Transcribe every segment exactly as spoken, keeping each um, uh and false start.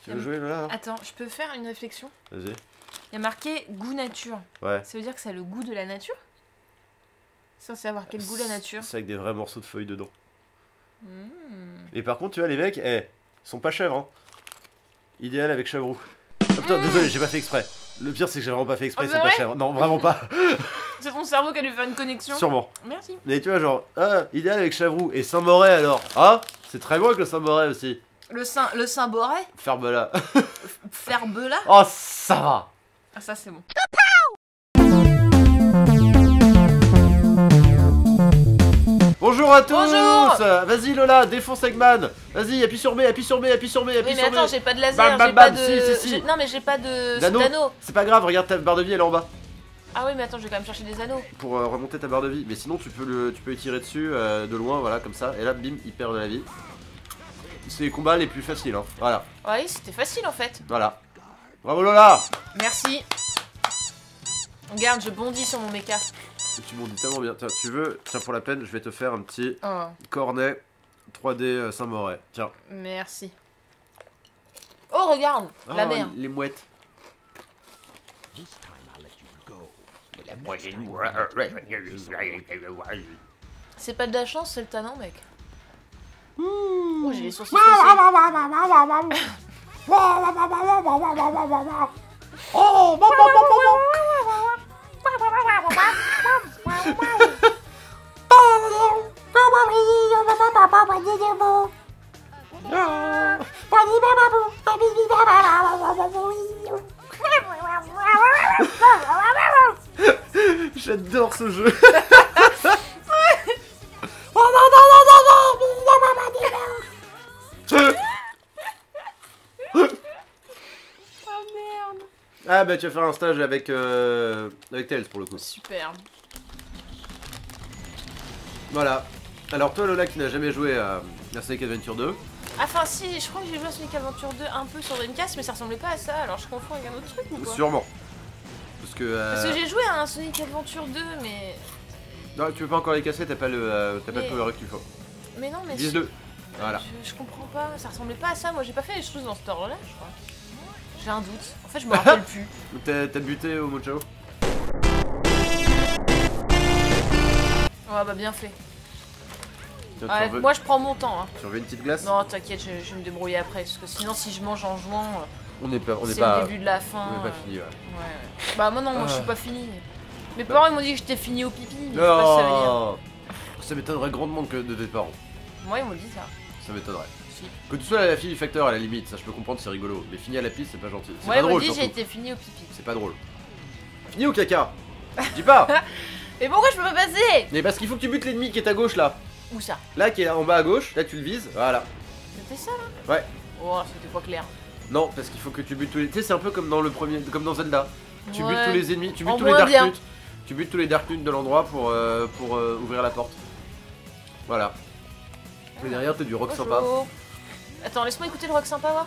Tu veux jouer là? Attends, je peux faire une réflexion? Vas-y. Il y a marqué goût nature. Ouais. Ça veut dire que ça a le goût de la nature? Sans savoir quel goût la nature. C'est avec des vrais morceaux de feuilles dedans. Mmh. Et par contre, tu vois, les mecs, eh, ils sont pas chèvres, hein. Idéal avec chèvreau. Oh, putain, mmh. Désolé, j'ai pas fait exprès. Le pire, c'est que j'ai vraiment pas fait exprès, Oh, c'est pas chèvre. Non, vraiment pas. C'est ton cerveau qui a dû faire une connexion. Sûrement. Merci. Mais tu vois, genre, ah, idéal avec Chavrou. Et Saint-Moret alors? Ah, c'est très bon avec le Saint-Moret aussi. Le Saint, le Saint-Boret? Ferbela. Ferbela? Oh, ça va. Ah, ça c'est bon. Bonjour à tous. Bonjour. Vas-y Lola, défonce Eggman. Vas-y, appuie sur B, appuie sur B, appuie sur B, appuie Oui, mais sur B. attends, j'ai pas de laser, Bam, bam, j'ai pas bam. de... Si, si, si. j'ai- Non mais j'ai pas de... D'anneau. d'anneau. C'est pas grave, regarde ta barre de vie, elle est en bas. Ah oui, mais attends, je vais quand même chercher des anneaux. Pour euh, remonter ta barre de vie. Mais sinon, tu peux le, tu peux y tirer dessus euh, de loin, voilà, comme ça. Et là, bim, il perd de la vie. C'est les combats les plus faciles, hein. Voilà, Oui, c'était facile en fait. voilà. Bravo Lola. Merci. Regarde, je bondis sur mon méca. Tu m'en dis tellement bien. Tiens, tu veux, tiens, pour la peine, je vais te faire un petit Oh, cornet trois D euh, Saint-Moret. Tiens. merci. Oh, regarde, la Ah, mer. Les mouettes. C'est pas de la chance, c'est le talent, mec. Mmh. Oh, j'ai les sourcils froncés. Oh, bon, bon, bon, bon, J'adore ce jeu. Oh merde. Ah bah tu vas faire un stage avec euh, avec Tails pour le coup. Super. Voilà. Alors toi Lola qui n'a jamais joué à, à Sonic Adventure deux. Enfin si, je crois que j'ai joué à Sonic Adventure deux un peu sur Dreamcast, mais ça ressemblait pas à ça, alors je confonds avec un autre truc ou quoi? Sûrement. Parce que... Euh... Parce que j'ai joué à un Sonic Adventure deux, mais... Non, tu veux pas encore les casser, t'as pas le euh, t'as pas Mais- le power up qu'il faut. Mais non, mais... Vise-le. Voilà. Je, je comprends pas, ça ressemblait pas à ça, moi j'ai pas fait les choses dans cet ordre-là, je crois. J'ai un doute, en fait je me rappelle plus. T'as t'as buté au Mochao? Ouais bah bien fait. Tiens, Ouais, tu, en veux, moi je prends mon temps, hein. tu en veux une petite glace? Non t'inquiète, je, je vais me débrouiller après, parce que sinon si je mange en jouant, On est pas... On est c'est pas... le début de la fin. On est pas euh, fini, ouais. Ouais, ouais. Bah moi non, moi je suis Ah. pas fini. Mes parents ils m'ont dit que j'étais fini au pipi, mais je sais pas ce que ça veut dire. Non. Ça m'étonnerait grandement que de tes parents. Moi ils m'ont dit ça. Ça m'étonnerait. Si. Que tu sois la fille du facteur à la limite, ça je peux comprendre, c'est rigolo. Mais fini à la piste, c'est pas gentil. C'est Moi pas ils m'ont drôle dit que j'ai surtout. été fini au pipi. C'est pas drôle. Fini au caca. Je dis pas. Mais pourquoi je peux pas passer? Mais parce qu'il faut que tu butes l'ennemi qui est à gauche là. Où ça? Là qui est en bas à gauche, là tu le vises, voilà. C'était ça là? Ouais. Oh c'était pas clair. Non, parce qu'il faut que tu butes tous les... Tu sais, c'est un peu comme dans le premier... comme dans Zelda. Tu butes Ouais. tous les ennemis, tu butes En tous les moins Dark bien. Nuts. Tu butes tous les Dark Nuts de l'endroit pour, euh, pour euh, ouvrir la porte. Voilà. Et derrière t'as du rock sympa. Bonjour. Attends, laisse-moi écouter le rock sympa, va.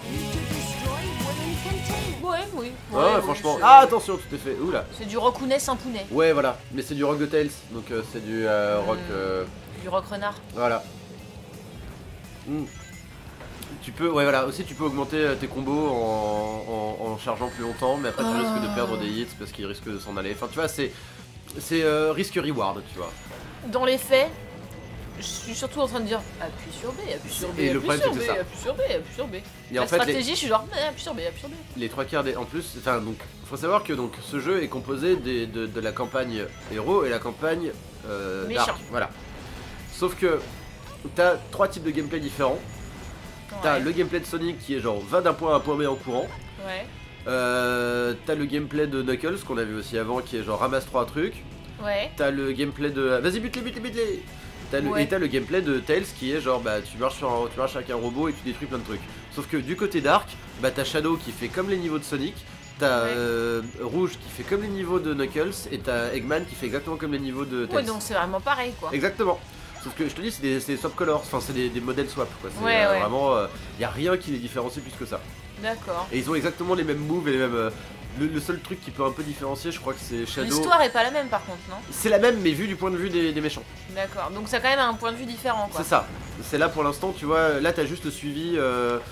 Ouais, oui. Ouais, ouais, franchement. c'est- Ah attention, tu t'es fait... Oula. C'est du rocounet sans pounet. Ouais, voilà. Mais c'est du rock de Tails, donc euh, c'est du euh, rock... Hmm. euh, Du rock renard. Voilà. Mm. Tu peux, ouais voilà, aussi tu peux augmenter euh, tes combos en, en, en chargeant plus longtemps, mais après tu Ah. risques de perdre des hits parce qu'ils risquent de s'en aller. Enfin tu vois, c'est c'est euh, risque-reward, tu vois. Dans les faits, je suis surtout en train de dire appuie sur B, appuie sur B, Et le appuie problème, sur c'est B, que c'est ça. appuie sur B, appuie sur B. Et La en fait, les, stratégie, je suis genre eh, appuie sur B, appuie sur B. les trois quarts des... En plus, enfin donc, faut savoir que donc ce jeu est composé des, de, de la campagne héros et la campagne euh, Méchant. dark, voilà. Sauf que t'as trois types de gameplay différents. T'as Ouais. le gameplay de Sonic qui est genre va d'un point A à un point B en courant. Ouais. Euh, t'as le gameplay de Knuckles qu'on a vu aussi avant qui est genre ramasse trois trucs. Ouais. T'as le gameplay de... Vas-y bute-les, bute-les, bute-les. T'as le... Ouais. Et t'as le gameplay de Tails qui est genre bah tu marches, sur un... tu marches avec un robot et tu détruis plein de trucs. Sauf que du côté dark, bah t'as Shadow qui fait comme les niveaux de Sonic. T'as Ouais. euh, Rouge qui fait comme les niveaux de Knuckles. Et t'as Eggman qui fait exactement comme les niveaux de Tails. Ouais, donc c'est vraiment pareil quoi. Exactement. Sauf que je te dis c'est des, c'est des swap colors, enfin c'est des, des modèles swap quoi. C'est Ouais, euh, ouais. vraiment... euh, y a rien qui les différencie plus que ça. D'accord. Et ils ont exactement les mêmes moves et les mêmes... euh, le, le seul truc qui peut un peu différencier je crois que c'est Shadow. L'histoire est pas la même par contre, non? C'est la même mais vu du point de vue des, des méchants. D'accord. Donc ça a quand même un point de vue différent quoi. C'est ça. C'est là pour l'instant, tu vois, là t'as juste le suivi euh,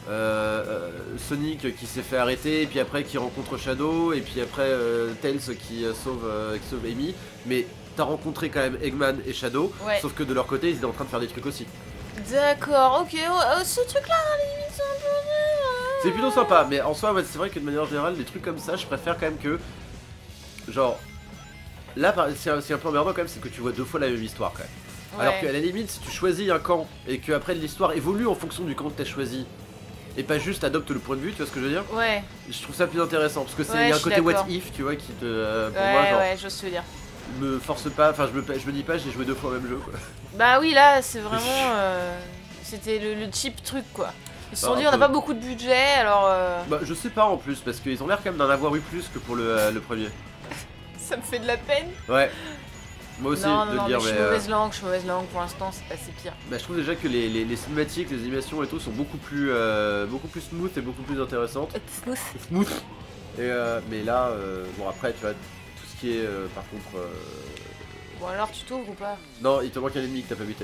euh, euh, Sonic qui s'est fait arrêter, et puis après qui rencontre Shadow, et puis après euh, Tails qui, euh, sauve, euh, qui sauve Amy, mais t'as rencontré quand même Eggman et Shadow, Ouais. sauf que de leur côté ils étaient en train de faire des trucs aussi. D'accord, ok, oh, ce truc-là, à la limite, c'est un peu... C'est plutôt sympa, mais en soi, ouais, c'est vrai que de manière générale, des trucs comme ça, je préfère quand même que. Genre. Là, par- c'est un, c'est un peu emmerdant quand même, c'est que tu vois deux fois la même histoire quand même. Ouais. Alors qu'à la limite, si tu choisis un camp et que après l'histoire évolue en fonction du camp que t'as choisi, et pas juste adopte le point de vue, tu vois ce que je veux dire? Ouais, Je trouve ça plus intéressant parce que c'est Ouais, y a je un suis côté what d'accord. if, tu vois, qui te. euh, pour ouais, moi, genre, ouais, je veux dire. me force pas, enfin, je me, je me dis pas, j'ai joué deux fois au même jeu quoi. Bah oui, là, c'est vraiment... euh, C'était le, le cheap truc, quoi. Ils se sont Bah, dit, un on n'a peu. pas beaucoup de budget, alors... euh, Bah, je sais pas en plus, parce qu'ils ont l'air quand même d'en avoir eu plus que pour le, euh, le premier. Ça me fait de la peine. Ouais. Moi aussi, non, de non, le non, dire, mais je suis mais. euh, mauvaise langue, je suis mauvaise langue, pour l'instant, c'est assez pire. Bah, je trouve déjà que les, les, les cinématiques, les animations et tout sont beaucoup plus, euh, beaucoup plus smooth et beaucoup plus intéressantes. Smooth. Et euh, mais là, euh, bon après, tu vois, tout ce qui est, euh, par contre, euh, Bon, alors, tu t'ouvres ou pas? non, il te manque un ennemi que t'as pas buté.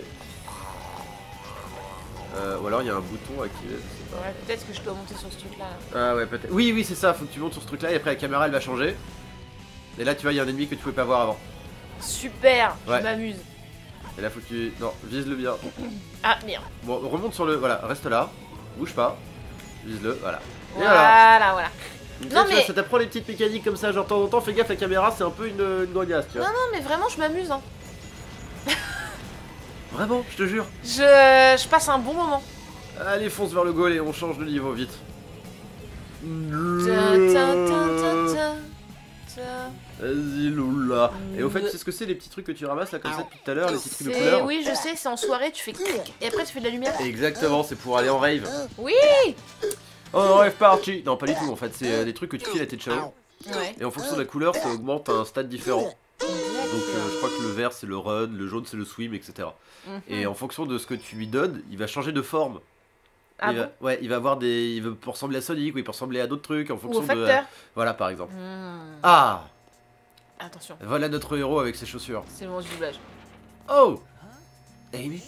Euh, ou alors il y a un bouton activé, je sais pas. Ouais, peut-être que je dois monter sur ce truc-là. là. Ah ouais, peut-être. Oui, oui, c'est ça. Faut que tu montes sur ce truc-là et après la caméra elle va changer. Et là, tu vois, il y a un ennemi que tu pouvais pas voir avant. Super, Ouais. je m'amuse. Et là, faut que tu, non, vise le bien. Ah, merde. Bon, remonte sur le, voilà, reste là, bouge pas, vise le, voilà. Et voilà. Voilà, voilà. Donc Non, là, tu vois, mais- ça t'apprend les petites mécaniques comme ça, genre de temps en temps, fais gaffe, la caméra c'est un peu une, une grognasse, tu vois. Non, non, mais vraiment, je m'amuse, hein. Vraiment, je te jure. Je, je passe un bon moment. Allez, fonce vers le goal et on change de niveau vite. Ta, ta, ta, ta, ta, ta. Vas-y, Loula. Et au fait, tu sais ce que c'est les petits trucs que tu ramasses là comme ça depuis tout à l'heure, les petits trucs de C'est- couleur? Oui, je sais, c'est en soirée, tu fais clic et après tu fais de la lumière. Exactement, c'est pour aller en rave. Oui. Oh, en rave party. Non, pas du tout en fait, c'est euh, des trucs que tu files à tes chao. Ouais. Et en fonction de la couleur, ça augmente à un stade différent. Donc euh, je crois que le vert c'est le run, le jaune c'est le swim, et cetera. Mhm. Et en fonction de ce que tu lui donnes, il va changer de forme. Ah il va, bon ouais, il va avoir des. Il peut ressembler à Sonic ou il peut ressembler à d'autres trucs en Ou fonction au de. facteur. Voilà par exemple. Hmm. Ah, Attention, voilà notre héros avec ses chaussures. c'est le moment du doublage. Oh, Amy.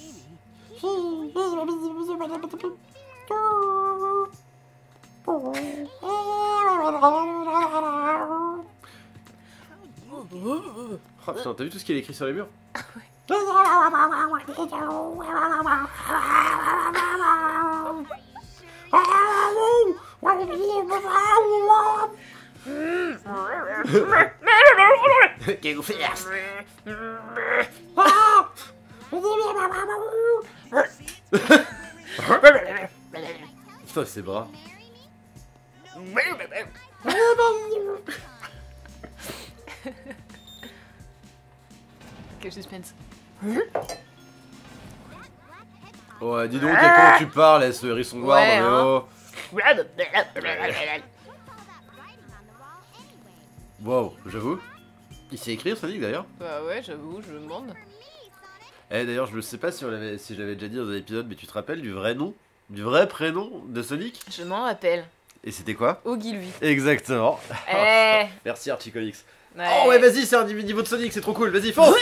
Oh putain, t'as vu tout ce qu'il a écrit sur les murs? Qu'est-ce que vous faites? Putain, ses bras. Quel suspense. Ouais, dis donc, à comment tu parles, là, ce hérisson noir Ouais, dans les hein. hauts. Wow, j'avoue. Il sait écrire, Sonic d'ailleurs. Bah ouais, j'avoue, je me demande. Eh, d'ailleurs, je ne sais pas si, on l'avait- si je l'avais déjà dit dans un épisode, mais tu te rappelles du vrai nom, du vrai prénom de Sonic? Je m'en rappelle. Et c'était quoi? Oggy, lui. Exactement. Eh. Merci Archie Comics. Ouais. Oh ouais, vas-y, c'est un niveau de Sonic, c'est trop cool, vas-y, fonce.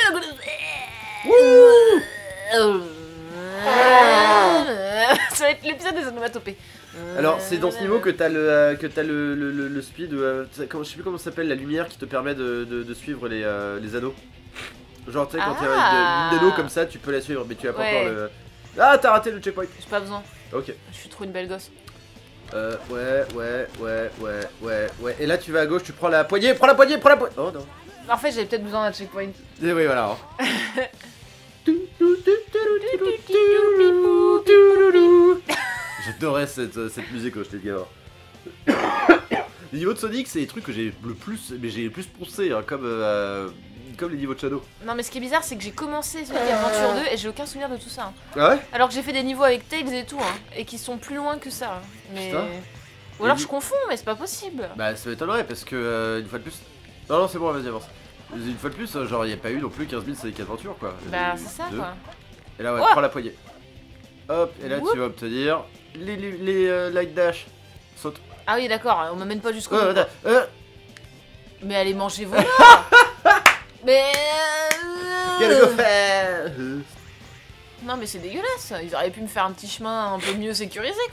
Ça va être l'épisode des onomatopées. Alors, c'est dans ce niveau que t'as le, euh, que t'as le, le, le, le speed, euh, tu sais, comment- je sais plus comment ça s'appelle, la lumière qui te permet de, de, de suivre les, euh, les anneaux. Genre, tu sais, quand Ah. il y a une, une anneau comme ça, tu peux la suivre, mais tu as pas Ouais. encore le. Ah, t'as raté le checkpoint. J'ai pas besoin, Ok. je suis trop une belle gosse. Euh, ouais, ouais, ouais, ouais, ouais, ouais. Et là, tu vas à gauche, tu prends la poignée, prends la poignée, prends la poignée. Oh non. En fait, j'avais peut-être besoin d'un checkpoint. Et oui, voilà. hein. J'adorais cette, cette musique quand j'étais gamin. Les niveaux de Sonic, c'est les trucs que j'ai le plus, mais j'ai le plus poncé, hein, comme, euh, comme les niveaux de Shadow. Non, mais ce qui est bizarre, c'est que j'ai commencé Sonic Adventure deux et j'ai aucun souvenir de tout ça. hein. Ah ouais? Alors que j'ai fait des niveaux avec Tails et tout, hein, et qui sont plus loin que ça. hein. Mais... Putain. Ou alors Et- je confonds, mais c'est pas possible. Bah, ça m'étonnerait parce que, euh, une fois de plus. Non, non, c'est bon, vas-y, avance. Une fois de plus, euh, genre, il n'y a pas eu non plus quinze mille Sonic Adventure quoi. Il y en a Bah, eu c'est ça deux. quoi. Et là, ouais, Oh. prends la poignée. Hop, et là, Whoop. tu vas obtenir les, les, les euh, light dash. Saute. Ah oui, d'accord, on m'amène pas jusqu'au Euh, bout. quoi. euh, Mais allez manger vos Mais. euh, Quel go faire? Non, mais c'est dégueulasse. Ils auraient pu me faire un petit chemin un peu mieux sécurisé quoi.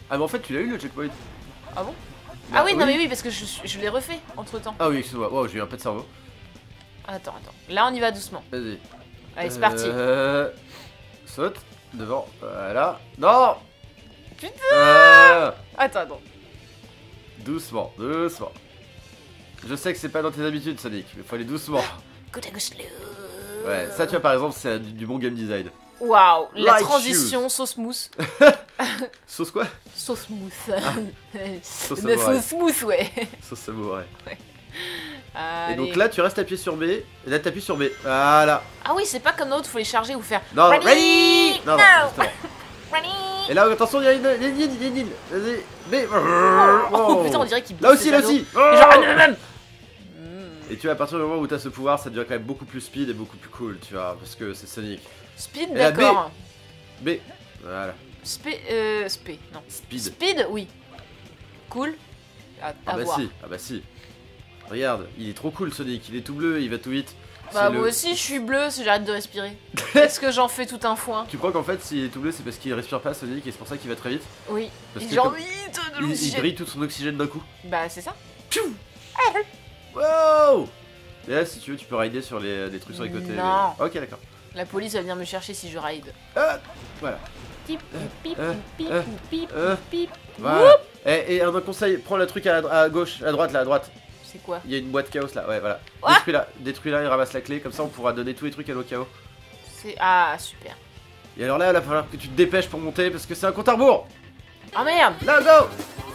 Ah, mais en fait, tu l'as eu le checkpoint. Ah bon? Bah, Ah oui, non mais oui, parce que je, je l'ai refait entre temps. Ah oui, excuse-moi. Wow, j'ai eu un peu de cerveau. Attends, attends. Là, on y va doucement. Vas-y. Allez, c'est parti. Euh... Saute. Devant. Voilà. Non. Putain. Euh... Attends, attends. Doucement, doucement. Je sais que c'est pas dans tes habitudes, Sonic, mais faut aller doucement. Good go slow. Ouais, ça, tu vois, par exemple, c'est du, du bon game design. Waouh, la Like transition sauce mousse. Sauce quoi? Sauce mousse. Sauce Mais samouraï. sauce mousse, ouais. Sauce samouraï. Allez. Et donc là, tu restes appuyé sur B, et là, t'appuies sur B. Voilà. Ah oui, c'est pas comme l'autre, faut les charger ou faire. Non, Ready, ready. Non, non, now. justement. Ready. Et là, attention, il y a une, il y a une île, il y a une île. Vas-y, B. Oh putain, on dirait qu'il Là aussi, là aussi. Et genre. Et tu vois, à partir du moment où t'as ce pouvoir, ça devient quand même beaucoup plus speed et beaucoup plus cool, tu vois, parce que c'est Sonic. Speed, Et la d'accord. B. Voilà. Spé. Euh. Spé, non. Speed. Speed, oui. Cool. À, à Ah bah voir. si, ah bah si. Regarde, il est trop cool Sonic, il est tout bleu, il va tout vite. Bah C'est moi le- aussi je suis bleu si j'arrête de respirer. Est-ce que j'en fais tout un foin? Tu crois qu'en fait s'il est tout bleu c'est parce qu'il respire pas Sonic et c'est pour ça qu'il va très vite? Oui. Parce Il que genre comme- vite de Il, il l'oxygène. brille tout son oxygène d'un coup. Bah c'est ça. Wow. Et là si tu veux tu peux rider sur les, les trucs sur les côtés. Non. mais- Ok d'accord. La police va venir me chercher si je ride. Ah, voilà. Pip, pip, euh, pip, euh, pip, euh, pip. Voilà. Et, et un autre conseil, prends le truc à, la- à gauche, à droite là, à droite. C'est quoi? Il y a une boîte chaos là, ouais voilà. What? Détruis là, détruis là et ramasse la clé, comme ça on pourra donner tous les trucs à nos chaos. C'est. Ah super. Et alors là il va falloir que tu te dépêches pour monter parce que c'est un compte à rebours. Ah merde. Là go.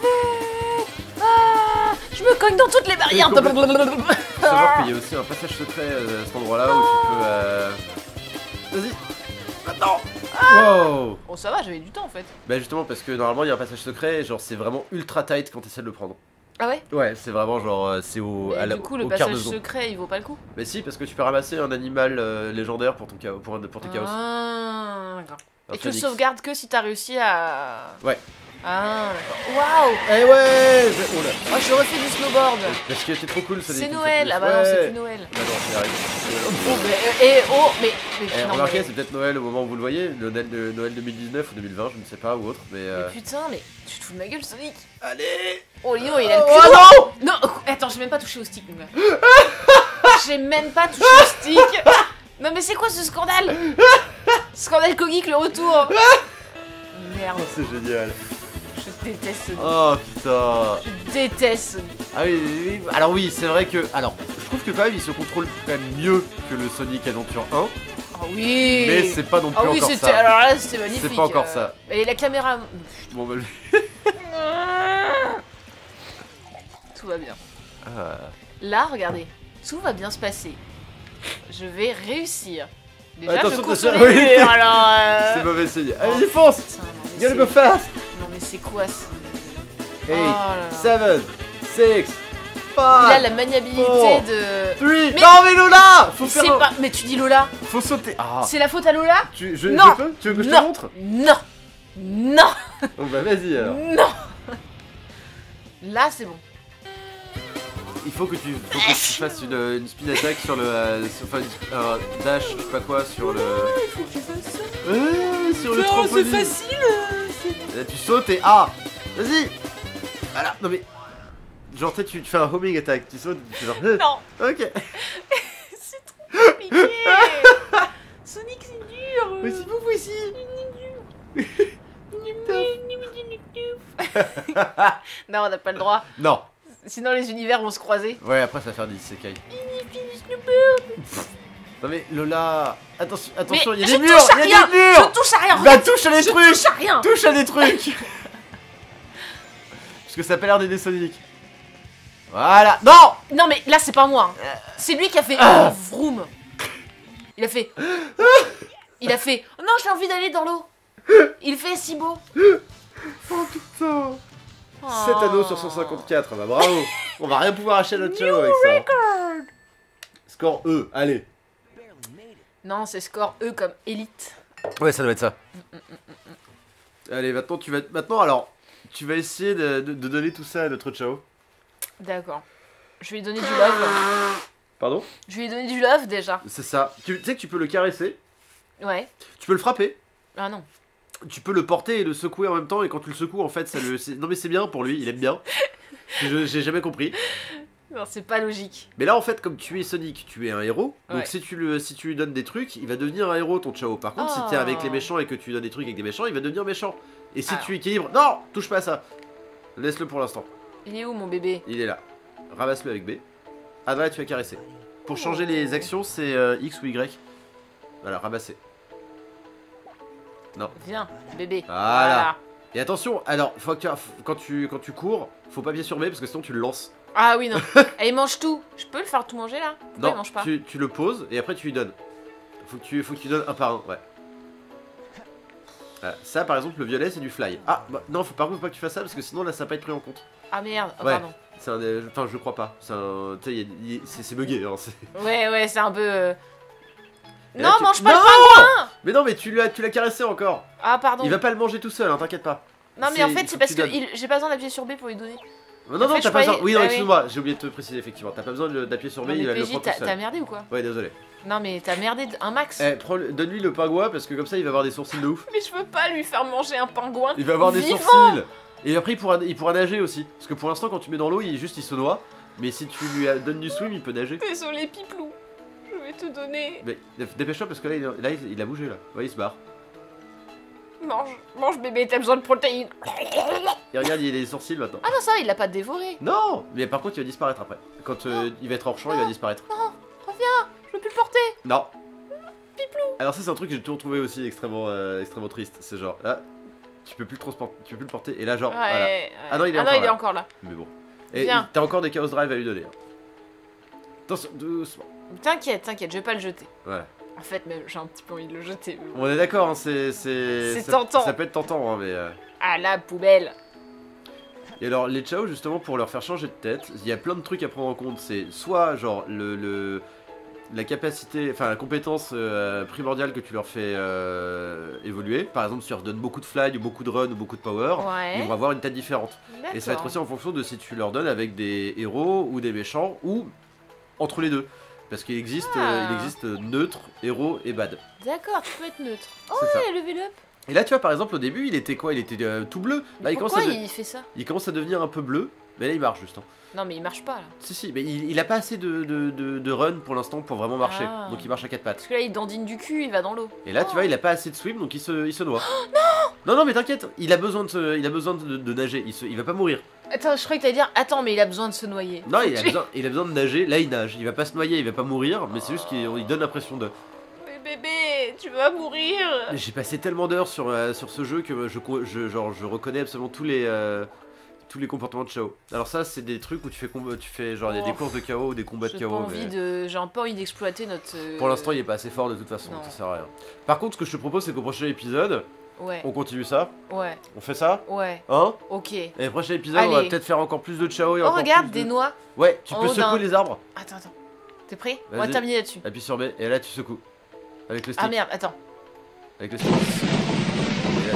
Ah, je me cogne dans toutes les barrières. Faut savoir qu'il y a aussi un passage secret euh, à cet endroit là où tu peux euh... Vas-y. Maintenant. Wow. Oh ça va, j'avais du temps en fait. Bah justement parce que normalement il y a un passage secret et genre c'est vraiment ultra tight quand tu essaies de le prendre. Ah ouais? Ouais c'est vraiment genre euh, c'est au, Mais à la, du coup le au quart de passage seconde. secret il vaut pas le coup. Mais si parce que tu peux ramasser un animal euh, légendaire pour ton chaos, pour, un- pour tes chaos. Ah d'accord. Un Et tu le phénix. sauvegardes que si t'as réussi à. Ouais. Ah d'accord. Waouh. Eh ouais je... Oh là. Oh je refais du snowboard. Parce que t'es trop cool ça. C'est Noël. Ah bah non c'est plus Noël. Bah non c'est arrivé. Oh, mais, et oh mais, mais, Eh, non, remarquez, mais- c'est peut-être Noël au moment où vous le voyez, le Noël, de, Noël deux mille dix-neuf ou deux mille vingt, je ne sais pas, ou autre, mais... Euh... mais putain mais tu te fous de ma gueule Sonic. Allez. Oh Lino il a le Oh cul. non. Non oh, attends j'ai même pas touché au stick mon gars. J'ai même pas touché au stick. Non mais c'est quoi ce scandale? Scandale comique le retour. Merde. Oh, c'est génial. Je déteste Sonic. Oh putain. Je déteste Sonic. Ah oui, oui, oui. Alors oui, c'est vrai que... Alors, je trouve que quand même, il se contrôle quand même mieux que le Sonic Adventure un, Ah oui. mais c'est pas non plus Ah oui encore c'était ça. alors là c'était magnifique. C'est pas encore euh. ça. Et la caméra. Bon, bah... Tout va bien. Ah. Là, regardez, tout va bien se passer. Je vais réussir. Déjà, Attention, je cours sur attention, les oui. murs, alors... euh, C'est mauvais signe. Allez, Oh, fonce. putain, non, mais Gotta c'est- go fast. Non mais c'est quoi ça? eight, Oh là là. seven, six, Il a five, la maniabilité four, de... three... Mais- Non mais Lola. Faut C'est faire... un- pas... Mais tu dis Lola? Faut sauter. Ah. C'est la faute à Lola? Tu, je, Non. je peux Tu veux que je te Non. montre? Non. Non. Oh bah vas-y alors. Non. Là, c'est bon. Il faut que tu, faut que tu fasses une, une spin attack sur le... euh, sur, enfin, un dash, je sais pas quoi, sur le... Il faut que tu fasses ça. Euh, sur le Non, c'est trampoline. facile. euh, c'est- Là, tu sautes et... Ah. Vas-y. Voilà. Non mais... Genre tu sais, tu tu fais un homing attack, tu sautes, tu fais genre... euh, Non. Ok. C'est trop compliqué. Sonic, c'est dur. Mais c'est vous ici. Non, on n'a pas le droit. Non. Sinon, les univers vont se croiser. Ouais, après ça va faire des isekai. Non mais Lola... Attention, attention, Mais il y a je des murs. touche à Il y a rien. des murs. Je touche à rien. Bah touche à des Je trucs. touche à rien. Touche à des trucs. Parce que ça a pas l'air d'aider Sonic. Voilà. Non. Non, mais là, c'est pas moi. hein. C'est lui qui a fait vroom. Il a fait. Il a fait. Oh non, j'ai envie d'aller dans l'eau. Il fait si beau. Oh putain. Oh. sept anneaux sur cent cinquante-quatre, bah bravo. On va rien pouvoir acheter à notre channel avec ça. Record. Score E, allez. Non, c'est score E comme élite. Ouais, ça doit être ça. Allez, maintenant tu vas... Maintenant, alors, tu vas essayer de, de- de donner tout ça à notre Chao. D'accord. Je vais lui donner du love. Pardon? Je vais lui donner du love déjà. C'est ça. Tu tu sais que tu peux le caresser, Ouais. tu peux le frapper, Ah non. tu peux le porter et le secouer en même temps, et quand tu le secoues, en fait, ça le... Non mais c'est bien pour lui, il aime bien. Je- J'ai jamais compris. Non, c'est pas logique. Mais là, en fait, comme tu es Sonic, tu es un héros. Donc Ouais. si tu, le, si tu lui donnes des trucs, il va devenir un héros, ton Chao. Par contre, Oh. si t'es avec les méchants et que tu lui donnes des trucs avec des méchants, il va devenir méchant. Et si Alors. tu équilibres... Non, touche pas à ça. Laisse-le pour l'instant. Il est où mon bébé? Il est là. Ramasse-le avec B. Ah là, tu vas caresser. Pour changer les actions, c'est euh, X ou Y. Voilà, ramasser. Non. Viens, bébé. Voilà. Et attention, alors, faut que tu, quand, tu, quand tu cours, faut pas appuyer sur B parce que sinon tu le lances. Ah oui, non. Et il mange tout. Je peux le faire tout manger là? Pourquoi il Non, mange pas? tu, tu le poses et après tu lui donnes. Faut que tu, faut que tu donnes un par un, ouais. Voilà. Ça, par exemple, le violet, c'est du fly. Ah, bah, non, faut par contre pas que tu fasses ça parce que sinon là ça va pas être pris en compte. Ah merde, oh, Ouais. pardon. C'est un. euh, Enfin, je crois pas. C'est un. Tu sais, il y a- il y a- c'est c'est bugué. Hein, c'est- Ouais, ouais, c'est un peu. euh, Et Non, là, tu- mange pas Non le pingouin! Mais non, mais tu l'as tu l'as caressé encore. Ah, pardon. Il va pas le manger tout seul, hein, t'inquiète pas. Non, mais c'est- en il fait, faut c'est que parce tu que donnes. il- j'ai pas besoin d'appuyer sur B pour lui donner. Non, non, En non, fait, t'as je pas besoin. croyais- Oui, non, ah oui. excuse-moi, j'ai oublié de te préciser, effectivement. T'as pas besoin de- d'appuyer sur B, Non, il va mais le P J, prendre t'as tout seul. t'as merdé ou quoi? Ouais, désolé. Non, mais t'as merdé d- un max. Eh, prends le- donne-lui le pingouin parce que comme ça il va avoir des sourcils de ouf. Mais je veux pas lui faire manger un pingouin. Il va avoir des vivant. sourcils. Et après il pourra, il pourra nager aussi. Parce que pour l'instant quand tu mets dans l'eau, il juste il se noie. Mais si tu lui donnes du swim, il peut nager. Désolé, Piplou. Je vais te donner. Mais dépêche-toi parce que là, il, là, il, il a bougé là. Ouais, il se barre. Mange, mange bébé, t'as besoin de protéines. Et regarde, il a des sourcils maintenant. Ah non, ça, il l'a pas dévoré. Non. Mais par contre il va disparaître après. Quand euh, il va être hors champ, il va disparaître. Reviens, je peux plus le porter. Non. Alors ça c'est un truc que j'ai toujours trouvé aussi extrêmement, euh, extrêmement triste. C'est genre là, tu peux plus le transporter, tu peux plus le porter. Et là genre, Ouais, voilà. ouais. Ah non, il est encore il est là. encore là. Mais bon. Et Viens. t'as encore des Chaos Drive à lui donner. hein. Attention, doucement. T'inquiète, t'inquiète, je vais pas le jeter. Voilà. En fait, même j'ai un petit peu envie de le jeter. mais bon. On est d'accord, hein, c'est. C'est C'est ça- tentant. Ça peut être tentant, hein, mais. euh, À la poubelle. Et alors, les Chao, justement, pour leur faire changer de tête, il y a plein de trucs à prendre en compte. C'est soit, genre, le. le la capacité, enfin la compétence euh, primordiale que tu leur fais euh, évoluer. Par exemple, si tu leur donnes beaucoup de fly, ou beaucoup de run, ou beaucoup de power, Ouais. ils vont avoir une tête différente. Et ça va être aussi en fonction de si tu leur donnes avec des héros ou des méchants, ou entre les deux. Parce qu'il existe, Ah. euh, il existe neutre, héros et bad. D'accord, tu peux être neutre. Oh, C'est ça. ouais, level up. Et là, tu vois, par exemple, au début, il était quoi? Il était euh, tout bleu. Là, il commence, Pourquoi à de- il fait ça? il commence à devenir un peu bleu. Mais là, il marche juste. hein. Non, mais il marche pas là. Si, si, mais il, il a pas assez de, de, de- de run pour l'instant pour vraiment marcher. Ah. Donc il marche à quatre pattes. Parce que là, il dandine du cul, il va dans l'eau. Et là, tu vois, il a pas assez de swim, donc il se, il se noie. non, non, mais t'inquiète, il a besoin de, se- il a besoin de, de nager. Il, se, il va pas mourir. Attends, je croyais que t'allais dire, attends, mais il a besoin de se noyer. Non, Faut il a, que tu- besoin, il a besoin de nager. Là, il nage. Il va pas se noyer, il va pas mourir, mais c'est juste qu'il il donne l'impression de. Mais bébé, tu vas mourir. Mais J'ai passé tellement d'heures sur, euh, sur ce jeu que je, co- je, genre, je reconnais absolument tous les, euh, tous les comportements de Chao. Alors ça, c'est des trucs où tu fais, comb- tu fais genre il y a des Oh. courses de K O ou des combats de J'ai K O. pas envie mais- de, j'ai un peu envie d'exploiter notre. euh, Pour l'instant, il est pas assez fort de toute façon, Non. ça sert à rien. Par contre, ce que je te propose, c'est qu'au prochain épisode, Ouais, on continue ça. ouais, On fait ça ouais. Hein Ok. Et le prochain épisode, on va Allez. peut-être faire encore plus de Chao et Oh, encore regarde, plus des de... noix. Ouais, tu en peux haut secouer d'un- les arbres. Attends, attends. T'es prêt? On va Vas-y. terminer là-dessus. Appuie sur B, et là tu secoues. Avec le stick. Ah merde, attends. Avec le stick. Et là,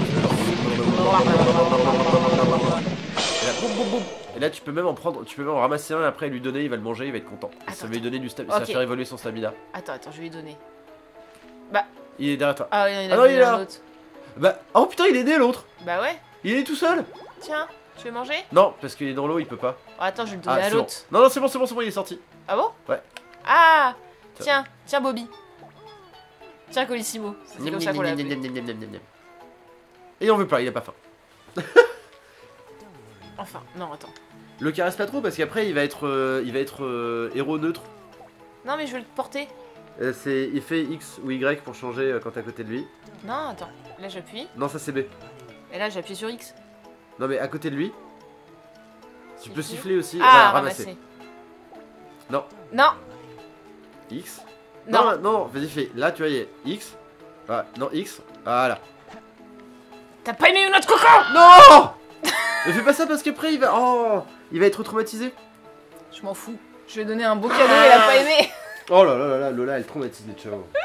tu... Et là, boum, boum, boum. Et là, tu peux même en prendre, tu peux même en ramasser un et après lui donner, il va le manger, il va être content. Et ça Attends, va lui donner du stamina, ça va Ok. faire évoluer son stamina. Attends, attends, je vais lui donner. Il est derrière toi. Ah, il y en a Ah non, il est un là. autre. Bah, oh putain, il est né l'autre. Bah ouais. Il est tout seul. Tiens, tu veux manger? Non, parce qu'il est dans l'eau, il peut pas. Oh, attends, je vais le donner Ah, à c'est bon. l'autre. Non, non, c'est bon, c'est bon, c'est bon, il est sorti. Ah bon? Ouais. Ah, tiens, tiens Bobby. Tiens Colissimo. C'est Gnam, comme ça gnam, qu'on l'a gnam, appelé. gnam, gnam, gnam, gnam, gnam. Et il en veut pas, il a pas faim. Enfin, non, attends. Le caresse pas trop parce qu'après il va être, euh, il va être euh, héros neutre. Non, mais je veux le porter. Euh, c'est, il fait X ou Y pour changer euh, quand t'es à côté de lui. Non, attends. Là, j'appuie. Non, ça c'est B. Et là, j'appuie sur X. Non mais à côté de lui, tu peux Siffler. siffler aussi. Ah, Voilà, ramasser. Non. Non, X. non. non, non, non, vas-y fais. Là tu vois il y a X. Voilà, non X. Voilà. T'as pas aimé notre coco? Non. Ne fais pas ça parce qu'après il va, oh, il va être traumatisé. Je m'en fous. Je lui ai donné un beau cadeau, elle a pas aimé. Oh là là là là, Lola elle traumatise les Chao.